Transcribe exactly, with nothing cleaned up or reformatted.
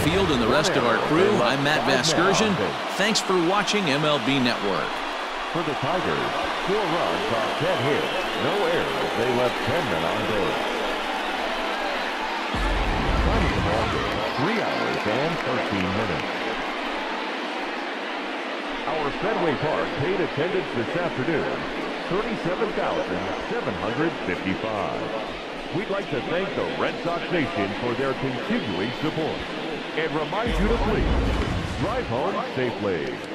field and the rest of our crew, I'm Matt Vasgersian. Thanks for watching M L B Network. For the Tigers, four runs on ten hits, no errors. They left ten men on base. Time of the ball game, three hours and thirteen minutes. Our Fenway Park paid attendance this afternoon, thirty-seven thousand seven hundred fifty-five. We'd like to thank the Red Sox Nation for their continuing support and remind you to please drive home safely.